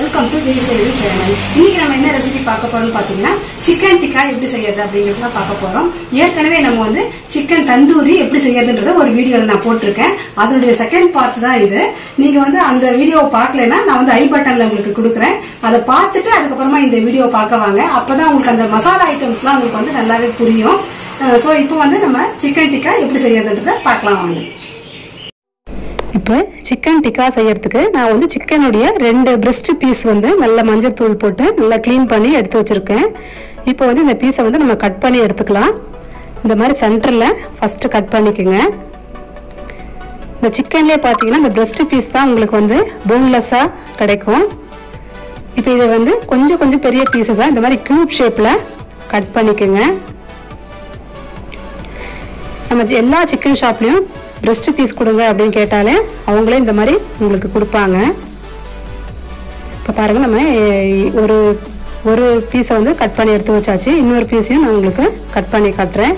Welcome to ஜெயசேவி channel. இன்னைக்கு நம்ம என்ன ரெசிபி பார்க்க போறோம்னு பாத்தீங்கன்னா சிக்கன் டிக்கா எப்படி செய்யறது அப்படிங்கறத பார்க்க போறோம். ஏற்கனவே நம்ம வந்து சிக்கன் தந்தூரி எப்படி செய்யறதுன்றத ஒரு வீடியோல நான் போட்டிருக்கேன். அதனுடைய செகண்ட் பார்ட் தான் இது. நீங்க வந்து அந்த வீடியோவை பார்க்கலன்னா நான் வந்து ஐ பட்டன்ல உங்களுக்கு கொடுக்குறேன். அதை பார்த்துட்டு அதுக்கப்புறமா இந்த வீடியோ பார்க்க வாங்க. அப்பதான் உங்களுக்கு அந்த மசாலா ஐட்டம்ஸ்லாம் உங்களுக்கு வந்து நல்லாவே புரியும். சோ இப்போ வந்து நம்ம சிக்கன் டிக்கா எப்படி செய்யறதுன்றத பார்க்கலாம் வாங்க. இப்போ சிக்கன் டிக்கா செய்யறதுக்கு நான் வந்து சிக்கனுடைய 2 பிரெஸ்ட் பீஸ் வந்து நல்ல மஞ்சள் தூள் போட்டு நல்லா க்ளீன் பண்ணி எடுத்து வச்சிருக்கேன். இப்போ வந்து இந்த பீஸை வந்து நம்ம கட் பண்ணி எடுத்துக்கலாம். இந்த மாதிரி சென்டரில் ஃபஸ்ட்டு கட் பண்ணிக்கோங்க. இந்த சிக்கன்லேயே பார்த்தீங்கன்னா இந்த பிரெஸ்ட் பீஸ் தான் உங்களுக்கு வந்து போன்லெஸ்ஸாக கிடைக்கும். இப்போ இதை வந்து கொஞ்சம் கொஞ்சம் பெரிய பீஸஸாக இந்த மாதிரி க்யூப் ஷேப்பில் கட் பண்ணிக்கோங்க. நம்ம எல்லா சிக்கன் ஷாப்லேயும் பிரெஸ்ட் பீஸ் கொடுங்க அப்படின்னு கேட்டாலே அவங்களே இந்த மாதிரி உங்களுக்கு கொடுப்பாங்க. இப்போ பாருங்கள், நம்ம ஒரு பீஸை வந்து கட் பண்ணி எடுத்து வச்சாச்சு. இன்னொரு பீஸையும் நான் உங்களுக்கு கட் பண்ணி காட்டுறேன்.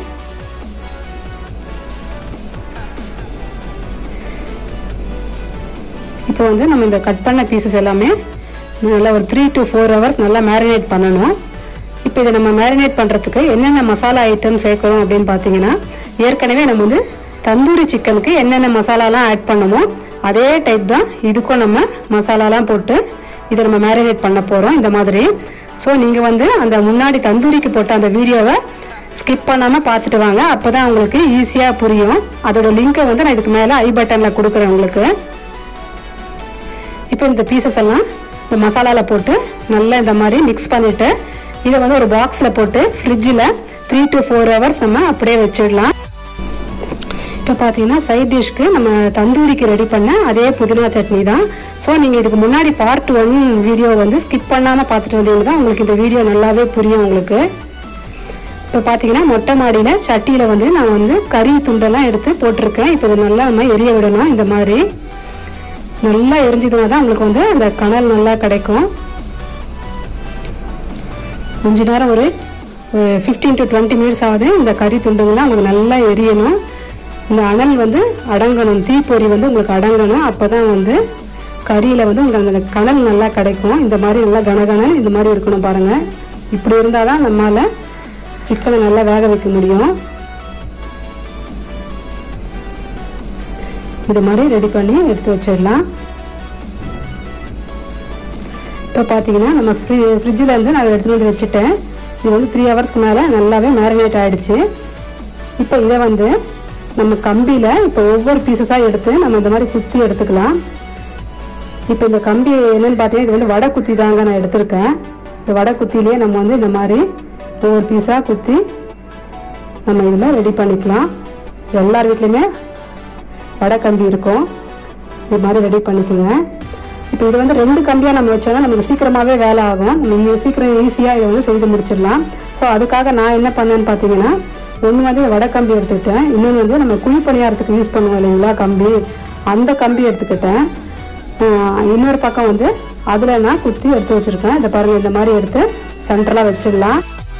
இப்போ வந்து நம்ம இந்த கட் பண்ண பீசஸ் எல்லாமே நல்லா ஒரு 3 to 4 hours நல்லா மேரினேட் பண்ணணும். இப்போ இதை நம்ம மேரினேட் பண்ணுறதுக்கு என்னென்ன மசாலா ஐட்டம் சேர்க்கணும் அப்படின்னு பார்த்தீங்கன்னா, ஏற்கனவே நம்ம வந்து தந்தூரி சிக்கனுக்கு என்னென்ன மசாலாலாம் ஆட் பண்ணமோ அதே டைப் தான் இதுக்கும் நம்ம மசாலாலாம் போட்டு இதை நம்ம மேரினேட் பண்ண போகிறோம் இந்த மாதிரி. ஸோ நீங்கள் வந்து அந்த முன்னாடி தந்தூரிக்கு போட்ட அந்த வீடியோவை ஸ்கிப் பண்ணாமல் பார்த்துட்டு வாங்க. அப்போ தான் உங்களுக்கு ஈஸியாக புரியும். அதோட லிங்கை வந்து நான் இதுக்கு மேலே ஐ பட்டனில் கொடுக்குறேன் உங்களுக்கு. இப்போ இந்த பீசஸ் எல்லாம் இந்த மசாலாவில் போட்டு நல்லா இந்த மாதிரி மிக்ஸ் பண்ணிவிட்டு இதை வந்து ஒரு பாக்ஸில் போட்டு ஃப்ரிட்ஜில் 3 to 4 hours நம்ம அப்படியே வச்சிடலாம். இப்போ பார்த்தீங்கன்னா சைட் டிஷ்க்கு நம்ம தந்தூரிக்கு ரெடி பண்ண அதே புதினா சட்னி தான். ஸோ நீங்கள் இதுக்கு முன்னாடி பார்ட் 1 வீடியோ வந்து ஸ்கிப் பண்ணாமல் பார்த்துட்டு வந்தீங்கன்னா உங்களுக்கு இந்த வீடியோ நல்லாவே புரியும் உங்களுக்கு. இப்போ பார்த்தீங்கன்னா மொட்டை மாடியில் சட்டியில் வந்து நான் வந்து கறி துண்டெல்லாம் எடுத்து போட்டிருக்கேன். இப்போ இதை நல்லா நம்ம எரிய விடணும். இந்த மாதிரி நல்லா எரிஞ்சதுனா தான் உங்களுக்கு வந்து அந்த கனல் நல்லா கிடைக்கும். கொஞ்ச நேரம் ஒரு 15 to 20 minutes ஆகுது. இந்த கறி துண்டுங்கள்லாம் உங்களுக்கு நல்லா எரியணும். இந்த அனல் வந்து அடங்கணும், தீப்பொறி வந்து உங்களுக்கு அடங்கணும். அப்போ தான் வந்து கறியில் வந்து உங்களுக்கு அந்த கனல் நல்லா கிடைக்கும். இந்த மாதிரி நல்லா கனகனல் இந்த மாதிரி இருக்கணும் பாருங்கள். இப்படி இருந்தால் தான் நம்மளால் சிக்கனை நல்லா வேக வைக்க முடியும். இது மாதிரி ரெடி பண்ணி எடுத்து வச்சிடலாம். இப்போ பார்த்தீங்கன்னா நம்ம ஃப்ரிட்ஜில் இருந்து நான் எடுத்துகிட்டு வந்து வச்சுட்டேன். இது வந்து 3 hours மேலே நல்லாவே மேரினேட் ஆகிடுச்சு. இப்போ இதை வந்து நம்ம கம்பியில் இப்போ ஒவ்வொரு பீசஸாக எடுத்து நம்ம இந்த மாதிரி குத்தி எடுத்துக்கலாம். இப்போ இந்த கம்பி என்னென்னு பார்த்தீங்கன்னா இது வந்து வடை குத்தி தாங்க நான் எடுத்திருக்கேன். இந்த வடை குத்திலே நம்ம வந்து இந்த மாதிரி ஒவ்வொரு பீஸாக குத்தி நம்ம இதில் ரெடி பண்ணிக்கலாம். எல்லார் வீட்லேயுமே வடை கம்பி இருக்கும். இது மாதிரி ரெடி பண்ணிக்கோங்க. இப்போ இது வந்து 2 கம்பியாக நம்ம வச்சோன்னா நமக்கு சீக்கிரமாகவே வேலை ஆகும். நம்ம சீக்கிரம் ஈஸியாக இதை வந்து செய்து முடிச்சிடலாம். ஸோ அதுக்காக நான் என்ன பண்ணேன்னு பார்த்தீங்கன்னா, ஒன்று வந்து வடை கம்பி எடுத்துக்கிட்டேன். இன்னொன்று வந்து நம்ம குழி பணியாரத்துக்கு யூஸ் பண்ணுவோம் இல்லைங்களா கம்பி, அந்த கம்பி எடுத்துக்கிட்டேன். இன்னொரு பக்கம் வந்து அதில் நான் குத்தி எடுத்து வச்சுருக்கேன். இதை பாருங்கள், இந்த மாதிரி எடுத்து சென்டராக வச்சிடலாம்.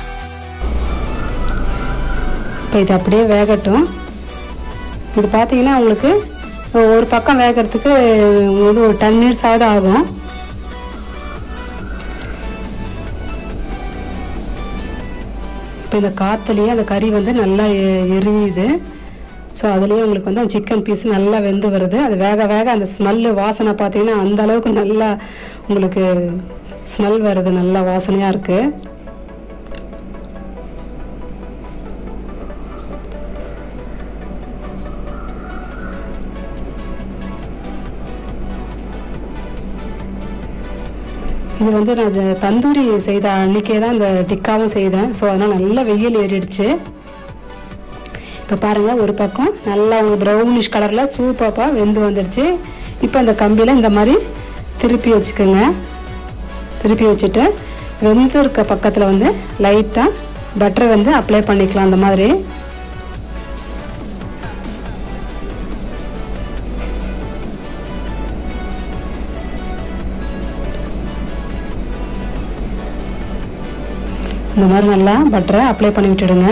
இப்போ இது அப்படியே வேகட்டும். இது பார்த்தீங்கன்னா உங்களுக்கு ஒரு பக்கம் வேகிறதுக்கு ஒரு 10 minutes ஆகுது ஆகும். இப்போ இந்த காற்றுலேயே அந்த கறி வந்து நல்லா எரியுது. ஸோ அதுலேயே உங்களுக்கு வந்து அந்த சிக்கன் பீஸ் நல்லா வெந்து வருது. அது வேக வேக அந்த ஸ்மெல்லு வாசனை பார்த்தீங்கன்னா அந்த அளவுக்கு நல்லா உங்களுக்கு ஸ்மெல் வருது, நல்லா வாசனையாக இருக்குது. இது வந்து நான் தந்தூரி செய்த அன்றைக்கே தான் இந்த டிக்காவும் செய்தேன். ஸோ அதனால் நல்லா வெயில் ஏறிடுச்சு. இப்போ பாருங்கள், ஒரு பக்கம் நல்லா ஒரு ப்ரௌனிஷ் கலரில் சூப்பராக வெந்து வந்துடுச்சு. இப்போ அந்த கம்பியில் இந்த மாதிரி திருப்பி வச்சுக்கோங்க. திருப்பி வச்சுட்டு வெந்து இருக்க பக்கத்தில் வந்து லைட்டாக பட்டர் வந்து அப்ளை பண்ணிக்கலாம். அந்த மாதிரி இந்த மாதிரி நல்லா பட்டரை அப்ளை பண்ணி விட்டுடுங்க.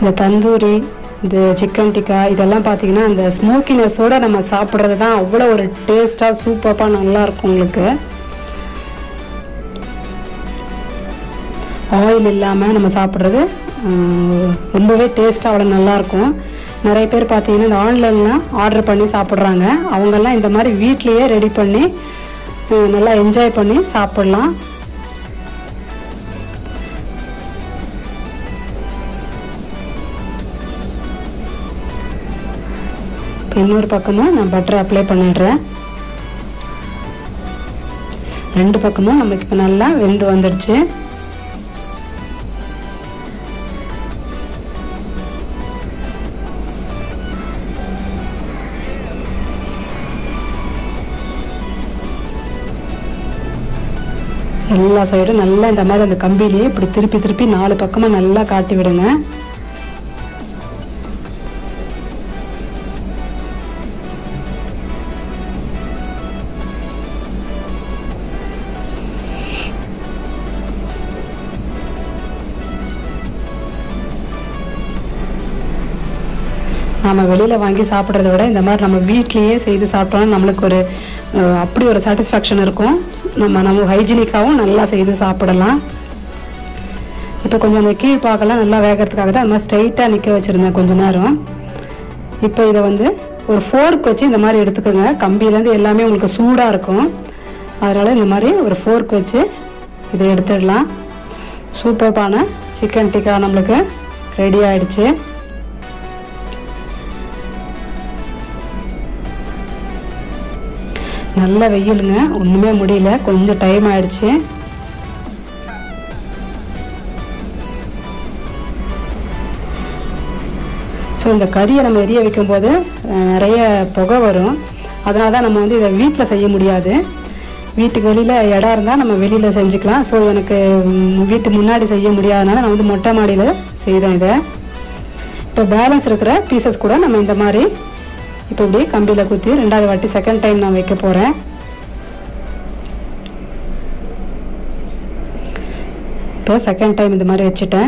இந்த தந்தூரி, இந்த சிக்கன் டிக்கா இதெல்லாம் பார்த்தீங்கன்னா அந்த ஸ்மோக்கினஸோடு நம்ம சாப்பிட்றது தான் அவ்வளோ ஒரு டேஸ்ட்டாக சூப்பராக நல்லாயிருக்கும். உங்களுக்கு ஆயில் இல்லாமல் நம்ம சாப்பிட்றது ரொம்பவே டேஸ்ட்டாக அவ்வளோ நல்லாயிருக்கும். நிறைய பேர் பார்த்தீங்கன்னா இந்த ஆன்லைன்லாம் ஆர்டர் பண்ணி சாப்பிட்றாங்க. அவங்கெல்லாம் இந்த மாதிரி வீட்லேயே ரெடி பண்ணி நல்லா என்ஜாய் பண்ணி சாப்பிட்லாம். இன்னொரு பக்கமும் நான் பட்டர் அப்ளை பண்ணிடுறேன். 2 பக்கமும் நமக்கு இப்போ நல்லா வெந்து வந்துடுச்சு. எல்லா சைடும் நல்லா இந்த மாதிரி அந்த கம்பியிலேயே இப்படி திருப்பி திருப்பி 4 பக்கமும் நல்லா காட்டி விடுங்க. நம்ம வெளியில் வாங்கி சாப்பிட்றத விட இந்த மாதிரி நம்ம வீட்லேயே செய்து சாப்பிட்டோம்னா நம்மளுக்கு ஒரு அப்படி ஒரு சாட்டிஸ்ஃபேக்ஷன் இருக்கும். நம்ம ஹைஜீனிக்காகவும் நல்லா செய்து சாப்பிடலாம். இப்போ கொஞ்சம் அந்த கீழ் பாக்கெல்லாம் நல்லா வேகிறதுக்காக தான் அந்த மாதிரி ஸ்ட்ரைட்டாக நிற்க வச்சுருந்தேன் கொஞ்ச நேரம். இப்போ இதை வந்து ஒரு ஃபோர்க் வச்சு இந்த மாதிரி எடுத்துக்கோங்க. கம்பியிலேருந்து எல்லாமே உங்களுக்கு சூடாக இருக்கும். அதனால் இந்த மாதிரி ஒரு ஃபோர்க் வச்சு இதை எடுத்துடலாம். சூப்பரான சிக்கன் டிக்கா நம்மளுக்கு ரெடி ஆகிடுச்சு. நல்ல வெயிலுங்க, ஒன்றுமே முடியல, கொஞ்சம் டைம் ஆயிடுச்சு. ஸோ இந்த கறியை நம்ம எரிய வைக்கும்போது நிறைய புகை வரும். அதனால தான் நம்ம வந்து இதை வீட்டில் செய்ய முடியாது. வீட்டுக்கு வெளியில் இடம் இருந்தால் நம்ம வெளியில் செஞ்சுக்கலாம். ஸோ எனக்கு வீட்டு முன்னாடி செய்ய முடியாதனால நான் வந்து மொட்டை மாடியில் செய்தேன் இதை. இப்போ பேலன்ஸ் இருக்கிற பீசஸ் கூட நம்ம இந்த மாதிரி இப்போ இப்படி கம்பியில் குத்தி 2வது வாட்டி செகண்ட் டைம் நான் வைக்க போகிறேன். இப்போ செகண்ட் டைம் இந்த மாதிரி வச்சுட்டேன்.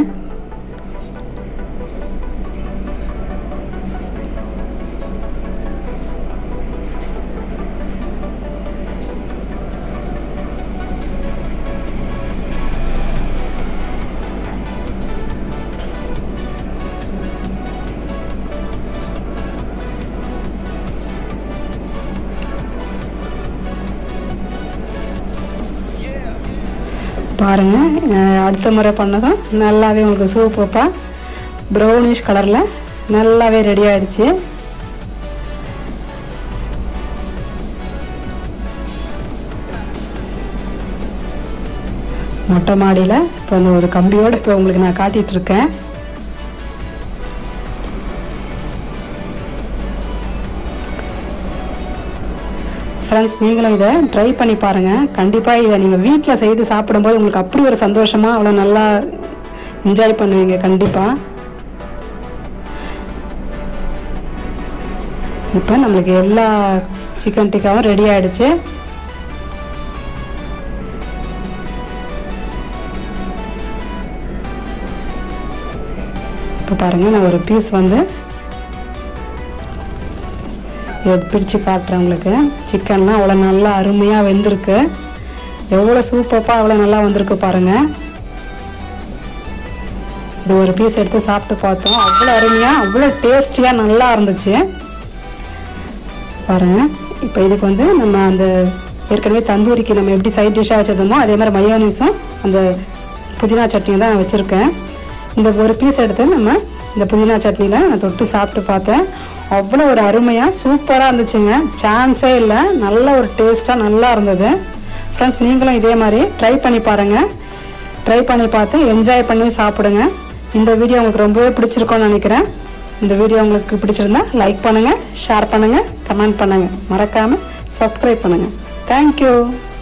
பாருங்க, அடுத்த முறை பண்ணதும் நல்லாவே உங்களுக்கு சூப்பராக ப்ரௌனிஷ் கலரில் நல்லாவே ரெடி ஆயிடுச்சு. மொட்டை மாடியில் இப்போ அந்த ஒரு கம்பியோடு இப்போ உங்களுக்கு நான் காட்டிகிட்டு இருக்கேன். ஃப்ரெண்ட்ஸ், நீங்களும் இதை ட்ரை பண்ணி பாருங்கள். கண்டிப்பாக இதை நீங்கள் வீட்டில் செய்து சாப்பிடும்போது உங்களுக்கு அப்படி ஒரு சந்தோஷமாக அவ்வளோ நல்லா என்ஜாய் பண்ணுவீங்க கண்டிப்பாக. இப்போ நம்மளுக்கு எல்லா சிக்கன் டிக்காவும் ரெடி ஆகிடுச்சு. இப்போ பாருங்கள், நான் ஒரு பீஸ் வந்து பிரித்து காட்டுறேன் உங்களுக்கு. சிக்கன்லாம் அவ்வளோ நல்லா அருமையாக வெந்திருக்கு. எவ்வளோ சூப்பராக அவ்வளோ நல்லா வந்திருக்கு பாருங்கள். இது ஒரு பீஸ் எடுத்து சாப்பிட்டு பார்த்தோம். அவ்வளோ அருமையாக அவ்வளோ டேஸ்டியாக நல்லா இருந்துச்சு பாருங்கள். இப்போ இதுக்கு வந்து நம்ம அந்த ஏற்கனவே தந்தூரிக்கு நம்ம எப்படி சைட் டிஷ்ஷாக வச்சுருந்தோமோ அதே மாதிரி மயோனீஸும் அந்த புதினா சட்னியும் தான் வச்சுருக்கேன். இந்த ஒரு பீஸ் எடுத்து நம்ம இந்த புதினா சட்னியில் நான் தொட்டு சாப்பிட்டு பார்த்தேன். அவ்வளோ ஒரு அருமையாக சூப்பராக இருந்துச்சுங்க. சான்ஸே இல்லை, நல்ல ஒரு டேஸ்ட்டாக நல்லா இருந்தது. ஃப்ரெண்ட்ஸ், நீங்களும் இதே மாதிரி ட்ரை பண்ணி பாருங்கள். ட்ரை பண்ணி பார்த்து என்ஜாய் பண்ணி சாப்பிடுங்க. இந்த வீடியோ உங்களுக்கு ரொம்பவே பிடிச்சிருக்கோன்னு நினைக்கிறேன். இந்த வீடியோ உங்களுக்கு பிடிச்சிருந்தா லைக் பண்ணுங்கள், ஷேர் பண்ணுங்கள், கமெண்ட் பண்ணுங்கள், மறக்காமல் சப்ஸ்கிரைப் பண்ணுங்கள். தேங்க்யூ.